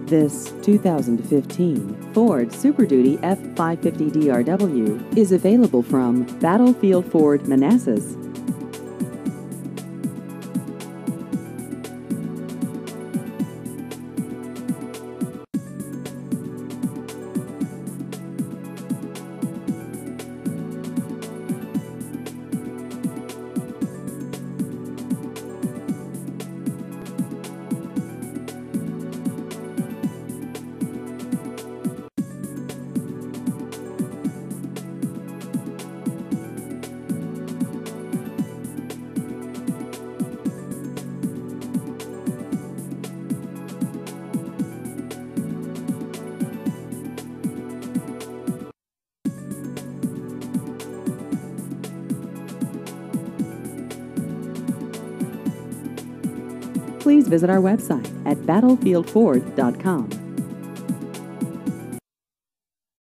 This 2015 Ford Super Duty F550 DRW is available from Battlefield Ford Manassas. Please visit our website at battlefieldford.com.